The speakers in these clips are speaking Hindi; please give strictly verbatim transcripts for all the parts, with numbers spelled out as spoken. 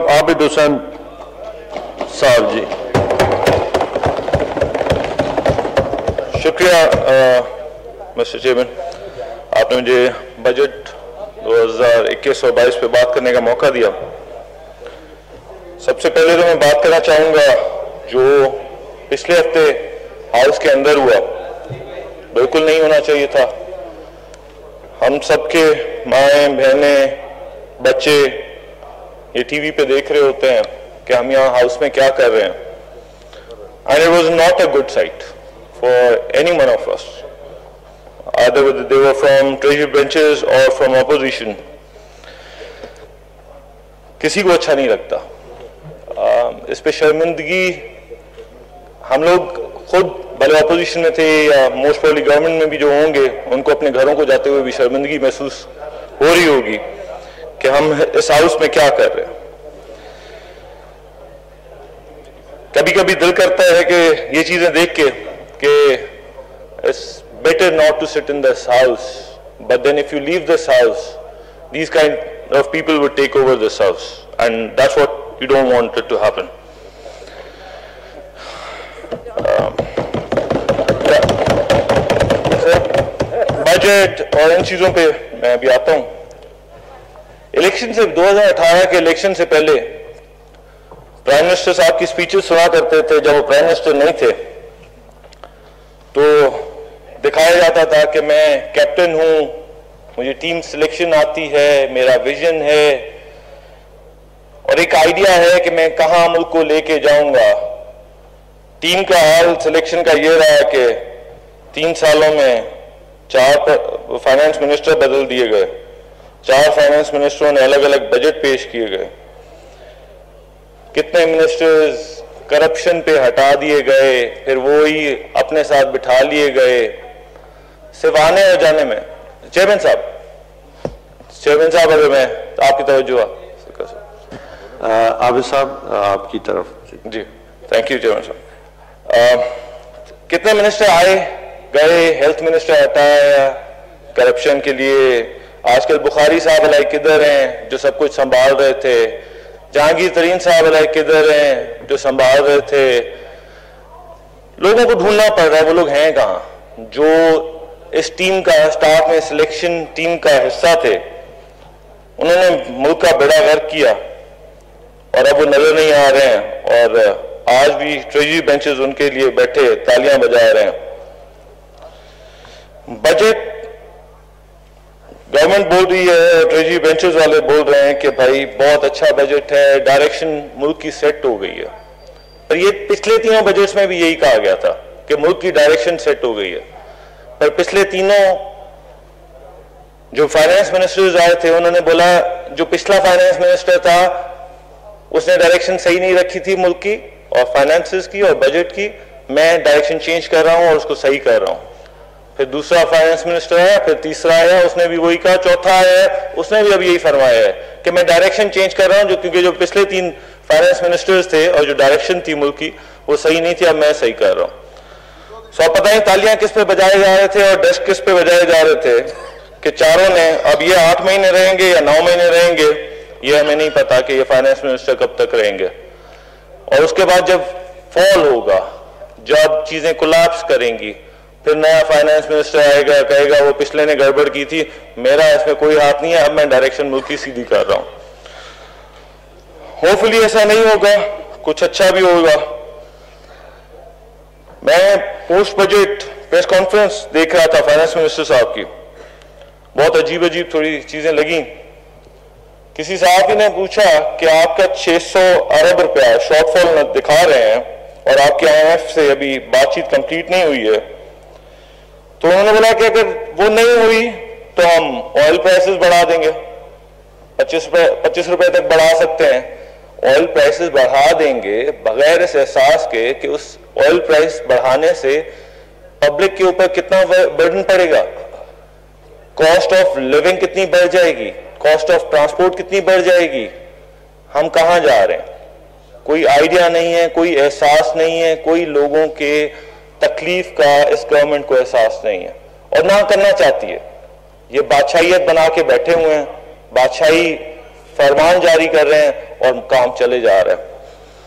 जनाब आबिद हुसैन साहब जी। शुक्रिया मिस्टर चेयरमैन, आपने मुझे बजट दो हज़ार इक्कीस और बाईस पे बात करने का मौका दिया। सबसे पहले तो मैं बात करना चाहूँगा जो पिछले हफ्ते हाउस के अंदर हुआ, बिल्कुल नहीं होना चाहिए था। हम सबके माएँ बहनें बच्चे ये टीवी पे देख रहे होते हैं कि हम यहाँ हाउस में क्या कर रहे हैं, and it was not a good site for any one of us, either they were from treasury benches or from opposition. किसी को अच्छा नहीं लगता। आ, इस पे शर्मिंदगी हम लोग खुद भले ऑपोजिशन में थे या मोस्ट प्रोबेबली गवर्नमेंट में भी जो होंगे, उनको अपने घरों को जाते हुए भी शर्मिंदगी महसूस हो रही होगी कि हम इस हाउस में क्या कर रहे हैं। कभी कभी दिल करता है कि ये चीजें देख के कि it's better not to sit in this house, but then if you leave this house, these kind of people would take over this house, and that's what you don't want it to happen. um, budget और इन चीजों पे मैं अभी आता हूं। इलेक्शन से दो हज़ार अठारह के इलेक्शन से पहले प्राइम मिनिस्टर साहब की स्पीचेस सुना करते थे। जब वो प्राइम मिनिस्टर नहीं थे तो दिखाया जाता था कि मैं कैप्टन हूं, मुझे टीम सिलेक्शन आती है, मेरा विजन है और एक आइडिया है कि मैं कहां मुल्क को लेके जाऊंगा। टीम का हाल सिलेक्शन का ये रहा कि तीन सालों में चार फाइनेंस मिनिस्टर बदल दिए गए, चार फाइनेंस मिनिस्टरों ने अलग अलग बजट पेश किए गए, कितने मिनिस्टर्स करप्शन पे हटा दिए गए, फिर वो ही अपने साथ बिठा लिए गए, सिर्फ आने और जाने में। चेयरमैन साहब चेयरमैन साहब अगर मैं तो आपकी तवज्जो आबिद साहब आपकी तरफ। जी थैंक यू चेयरमैन साहब। कितने मिनिस्टर आए गए, हेल्थ मिनिस्टर हटाया करप्शन के लिए, आजकल बुखारी साहब अलाई किधर हैं जो सब कुछ संभाल रहे थे, जहांगीर तरीन साहब अलाई किधर हैं जो संभाल रहे थे। लोगों को ढूंढना पड़ रहा है वो लोग हैं कहां जो इस टीम का स्टाफ में सिलेक्शन टीम का हिस्सा थे। उन्होंने मुल्क का बेड़ा गर्क किया और अब वो नजर नहीं आ रहे हैं और आज भी ट्रेजरी बेंचेस उनके लिए बैठे तालियां बजा रहे हैं। बजट गवर्नमेंट बोल रही है, ट्रेजरी बेंचेस वाले बोल रहे हैं कि भाई बहुत अच्छा बजट है, डायरेक्शन मुल्क की सेट हो गई है। पर ये पिछले तीनों बजट्स में भी यही कहा गया था कि मुल्क की डायरेक्शन सेट हो गई है। पर पिछले तीनों जो फाइनेंस मिनिस्टर्स आए थे उन्होंने बोला जो पिछला फाइनेंस मिनिस्टर था उसने डायरेक्शन सही नहीं रखी थी मुल्क की और फाइनेंसेस की और बजट की, मैं डायरेक्शन चेंज कर रहा हूं और उसको सही कर रहा हूं। फिर दूसरा फाइनेंस मिनिस्टर है, फिर तीसरा आया, उसने भी वही कहा, चौथा आया, उसने भी अब यही फरमाया है कि मैं डायरेक्शन चेंज कर रहा हूं, जो क्योंकि जो पिछले तीन फाइनेंस मिनिस्टर्स थे और जो डायरेक्शन थी मुल्क की वो सही नहीं थी, अब मैं सही कर रहा हूं। सो पता नहीं तालियां किस पे बजाए जा रहे थे और डेस्क किस पे बजाए जा रहे थे कि चारों ने अब ये आठ महीने रहेंगे या नौ महीने रहेंगे, ये हमें नहीं पता कि ये फाइनेंस मिनिस्टर कब तक रहेंगे। और उसके बाद जब फॉल होगा, जब चीजें कोलैप्स करेंगी, फिर नया फाइनेंस मिनिस्टर आएगा, कहेगा वो पिछले ने गड़बड़ की थी, मेरा इसमें कोई हाथ नहीं है, अब मैं डायरेक्शन मुल्क की सीधी कर रहा हूं। होपफुली ऐसा नहीं होगा, कुछ अच्छा भी होगा। मैं पोस्ट बजट प्रेस कॉन्फ्रेंस देख रहा था फाइनेंस मिनिस्टर साहब की, बहुत अजीब अजीब थोड़ी चीजें लगी। किसी साहब ने पूछा कि आपका छह सौ अरब रुपया शॉर्टफॉल दिखा रहे हैं और आपके आईएमएफ से अभी बातचीत कंप्लीट नहीं हुई है, तो उन्होंने बोला कि अगर वो नहीं हुई तो हम ऑयल प्राइसेस बढ़ा देंगे, पच्चीस रुपए पच्चीस रुपए तक बढ़ा सकते हैं। ऑयल प्राइसेस बढ़ा देंगे बगैर इस एहसास के कि उस ऑयल प्राइस बढ़ाने से पब्लिक के ऊपर कितना बर्डन पड़ेगा, कॉस्ट ऑफ लिविंग कितनी बढ़ जाएगी, कॉस्ट ऑफ ट्रांसपोर्ट कितनी बढ़ जाएगी, हम कहां जा रहे हैं। कोई आइडिया नहीं है, कोई एहसास नहीं है, कोई लोगों के तकलीफ का इस गवर्नमेंट को एहसास नहीं है और ना करना चाहती है। ये बादशाहियत बना के बैठे हुए हैं, बादशाही फरमान जारी कर रहे हैं और काम चले जा रहा है।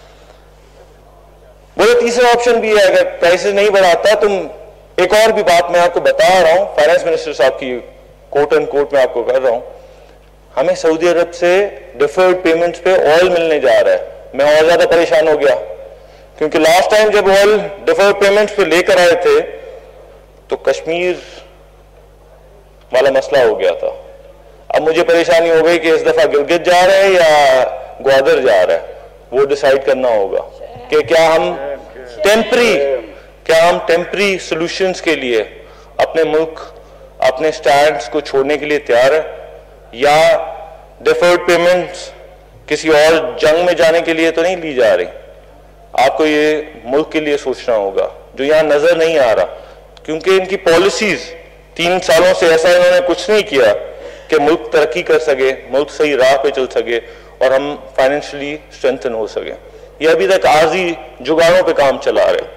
बोले तीसरा ऑप्शन भी है, अगर प्राइसेस नहीं बढ़ाता तुम, एक और भी बात मैं आपको बता रहा हूं, फाइनेंस मिनिस्टर साहब की कोट एंड कोट में आपको कर रहा हूं, हमें सऊदी अरब से डिफर्ड पेमेंट्स पे ऑयल मिलने जा रहा है। मैं और ज्यादा परेशान हो गया, क्योंकि लास्ट टाइम जब ऑयल डिफर्ड पेमेंट्स पे लेकर आए थे तो कश्मीर वाला मसला हो गया था। अब मुझे परेशानी हो गई कि इस दफा गिलगित जा रहे हैं या ग्वादर जा रहा है, वो डिसाइड करना होगा कि क्या हम टेम्परी क्या हम टेम्परी सॉल्यूशंस के लिए अपने मुल्क अपने स्टैंड्स को छोड़ने के लिए तैयार है, या डिफर्ड पेमेंट्स किसी और जंग में जाने के लिए तो नहीं ली जा रही। आपको ये मुल्क के लिए सोचना होगा, जो यहां नजर नहीं आ रहा, क्योंकि इनकी पॉलिसीज तीन सालों से ऐसा इन्होंने कुछ नहीं किया कि मुल्क तरक्की कर सके, मुल्क सही राह पे चल सके और हम फाइनेंशियली स्ट्रेंथन हो सके। ये अभी तक आर्जी जुगाड़ों पे काम चला रहे।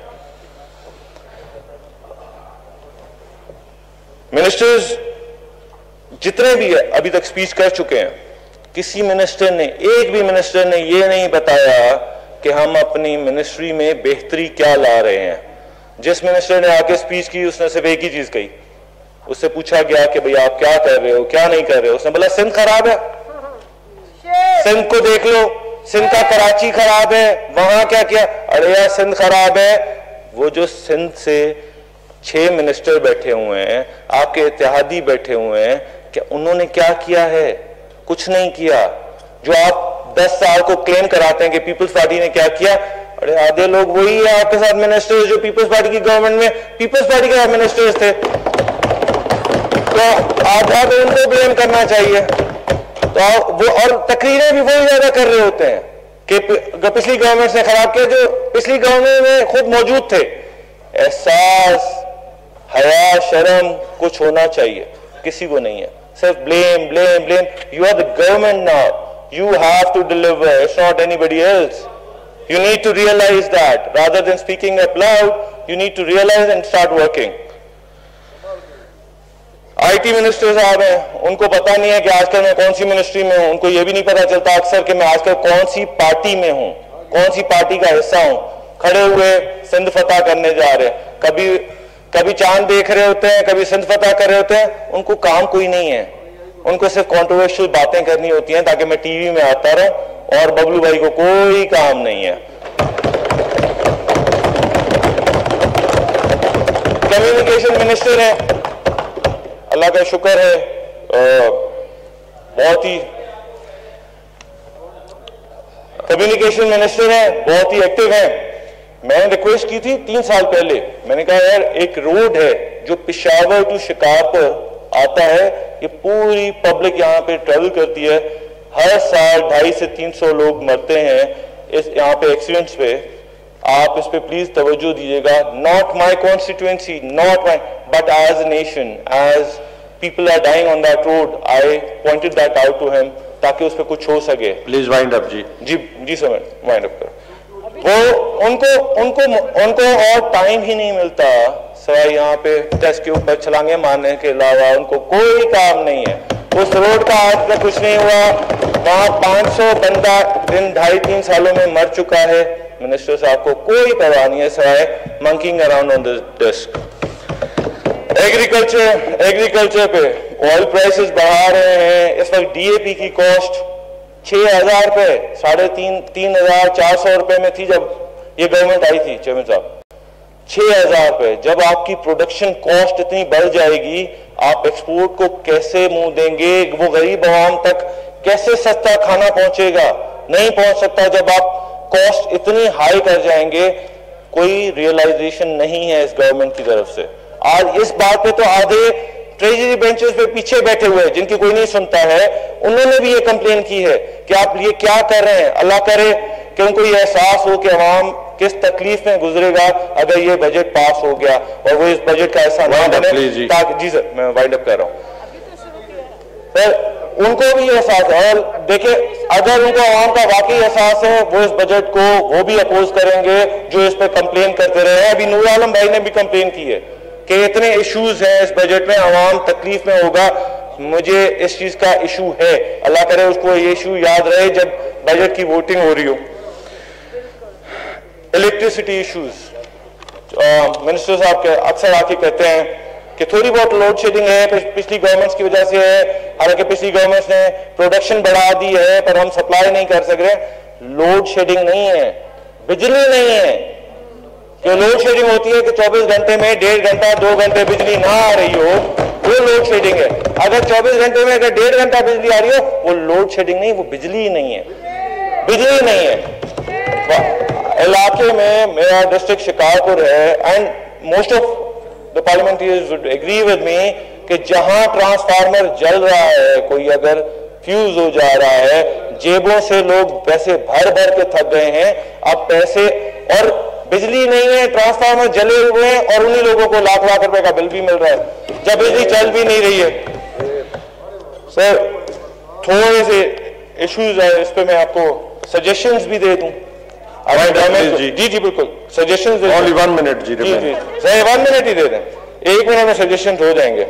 मिनिस्टर्स जितने भी अभी तक स्पीच कर चुके हैं, किसी मिनिस्टर ने, एक भी मिनिस्टर ने ये नहीं बताया कि हम अपनी मिनिस्ट्री में बेहतरी क्या ला रहे हैं। जिस मिनिस्टर ने आके स्पीच की उसने सिर्फ एक ही चीज कही, उससे पूछा गया कि भैया आप क्या कर रहे हो, क्या नहीं कर रहे हो, उसने बोला सिंध खराब है, सिंध को देख लो, सिंध का कराची खराब है, वहां क्या किया, अरे यार सिंध खराब है। वो जो सिंध से छह मिनिस्टर बैठे हुए हैं, आपके इत्तेहादी बैठे हुए हैं, क्या उन्होंने क्या किया है? कुछ नहीं किया। जो आप दस साल को क्लेम कराते हैं कि पीपल्स पार्टी ने क्या किया, अरे आधे लोग वही है आपके साथ मिनिस्टर्स जो पीपल्स पार्टी की गवर्नमेंट में पीपल्स पार्टी के मिनिस्टर्स थे, तो आधा तो उनको ब्लेम करना चाहिए। तो वो और तकरीरें भी वही ज्यादा कर रहे होते हैं कि पिछली गवर्नमेंट ने खराब किया, जो पिछली गवर्नमेंट में खुद मौजूद थे। एहसास, हया, शर्म कुछ होना चाहिए, किसी को नहीं है। सिर्फ blame blame blame. You are the government now, you have to deliver, it's not anybody else. You need to realize that. Rather than speaking up loud, you need to realize and start working. IT minister साहब हैं, उनको पता नहीं है कि आजकल मैं कौन सी मिनिस्ट्री में हूं, उनको यह भी नहीं पता चलता अक्सर कि मैं आजकल कौन सी पार्टी में हूं, कौन सी पार्टी का हिस्सा हूं। खड़े हुए सिंध फतह करने जा रहे हैं, कभी कभी चांद देख रहे होते हैं, कभी सिंध फतह कर रहे होते हैं। उनको काम कोई नहीं है, उनको सिर्फ कंट्रोवर्शियल बातें करनी होती हैं ताकि मैं टीवी में आता रहूं, और बबलू भाई को कोई काम नहीं है। कम्युनिकेशन मिनिस्टर है, अल्लाह का शुक्र है, बहुत ही कम्युनिकेशन मिनिस्टर है, बहुत ही एक्टिव है। मैंने रिक्वेस्ट की थी तीन साल पहले, मैंने कहा यार एक रोड है जो पेशावर टू शिकारपुर आता है, ये पूरी पब्लिक यहाँ पे ट्रेवल करती है, हर साल ढाई से तीन सौ लोग मरते हैं इस यहाँ पे एक्सीडेंट्स पे। आप इस पे प्लीज तवज्जो दीजिएगा। Not my constituency, not my, but as a nation, as people are dying on that road, I pointed that out to him ताकि उस पर कुछ हो सके। प्लीज वाइंड अप जी। जी जी सर, वाइंड अप कर। वो उनको उनको उनको और टाइम ही नहीं मिलता सवाई यहाँ पे टेस्ट के ऊपर छलांगे मारने के अलावा, उनको कोई काम नहीं है। उस रोड का आज तक कुछ नहीं हुआ, वहां पांच सौ बंदा इन ढाई तीन सालों में मर चुका है। मिनिस्टर साहब को कोई परवाह नहीं है सवाए monkeying around on the desk. Agriculture agriculture पे ऑयल प्राइसेस बढ़ा रहे हैं। इस वक्त डीएपी की कॉस्ट छह हजार रुपए, साढ़े तीन तीन हजार चार सौ रुपए में थी जब ये गवर्नमेंट आई थी चेयरमैन साहब, छह हजार रुपए। जब आपकी प्रोडक्शन कॉस्ट इतनी बढ़ जाएगी, आप एक्सपोर्ट को कैसे मुंह देंगे? वो गरीब आवाम तक कैसे सस्ता खाना पहुंचेगा? नहीं पहुंच सकता जब आप कॉस्ट इतनी हाई कर जाएंगे। कोई रियलाइजेशन नहीं है इस गवर्नमेंट की तरफ से। आज इस बात पे तो आधे ट्रेजरी बेंचेस पे पीछे बैठे हुए हैं जिनकी कोई नहीं सुनता है, उन्होंने भी ये कंप्लेन की है कि आप ये क्या कर रहे हैं। अल्लाह करे कि उनको ये एहसास हो कि अवाम किस तकलीफ में गुजरेगा अगर ये बजट पास हो गया, और वो इस बजट का ऐसा ना बने ताकि। जी सर, मैं वाइंड अप कर रहा हूं सर। उनको भी एहसास है, और देखिए अगर उनको अवाम का वाकई एहसास है, वो इस बजट को वो भी अपोज करेंगे जो इस पर कंप्लेन करते रहे हैं। अभी नूर आलम भाई ने भी कंप्लेन की है कि इतने इश्यूज हैं इस बजट में, अवाम तकलीफ में होगा। मुझे इस चीज का इशू है, अल्लाह करे उसको ये इशू याद रहे जब बजट की वोटिंग हो रही हो। इलेक्ट्रिसिटी इश्यूज, मिनिस्टर साहब के अक्सर आके कहते हैं कि थोड़ी बहुत लोड शेडिंग है, पिछली गवर्नमेंट्स की वजह से है, हालांकि पिछली गवर्नमेंट्स ने प्रोडक्शन बढ़ा दी है पर हम सप्लाई नहीं कर सक रहे। लोड शेडिंग नहीं है, बिजली नहीं है। जो लोड शेडिंग होती है कि चौबीस घंटे में डेढ़ घंटा दो घंटे बिजली ना आ रही हो, वो लोड शेडिंग है। अगर चौबीस घंटे में अगर डेढ़ घंटा बिजली आ रही हो, वो लोड शेडिंग नहीं, वो बिजली ही नहीं है, बिजली नहीं है। इलाके में मेरा डिस्ट्रिक्ट शिकारपुर है and most of the parliamentarians would agree with me कि जहां ट्रांसफार्मर जल रहा है, कोई अगर फ्यूज हो जा रहा है, जेबों से लोग पैसे भर भर के थक गए हैं। अब पैसे और बिजली नहीं है, ट्रांसफार्मर जले हुए हैं और उन्हीं लोगों को लाख लाख रुपए का बिल भी मिल रहा है जब बिजली चल भी नहीं रही है। सर थोड़े से इश्यूज है, इस पे मैं आपको सजेशंस भी दे दूं। जी जी जी बिल्कुल, सजेशंस ओनली वन मिनट जी जी जी सर, वन मिनट ही दे दें, एक मिनट में सजेशन हो जाएंगे।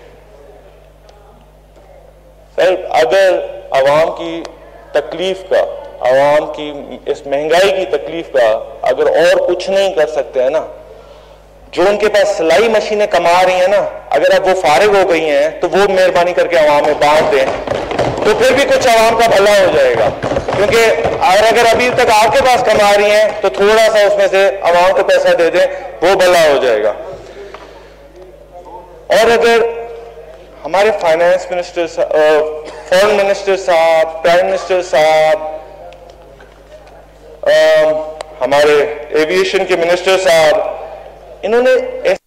सर अगर आवाम की तकलीफ का, आवाम की इस महंगाई की तकलीफ का अगर और कुछ नहीं कर सकते हैं ना, जो उनके पास सिलाई मशीनें कमा रही हैं ना, अगर अब वो फारिग हो गई हैं तो वो मेहरबानी करके आवाम में बांट दें, तो फिर भी कुछ आवाम का भला हो जाएगा। क्योंकि और अगर अभी तक आपके पास कमा रही हैं तो थोड़ा सा उसमें से आवाम को पैसा दे दें, वो भला हो जाएगा। और अगर हमारे फाइनेंस मिनिस्टर, फॉरेन मिनिस्टर साहब, प्राइम मिनिस्टर साहब, हमारे एविएशन के मिनिस्टर साहब, इन्होंने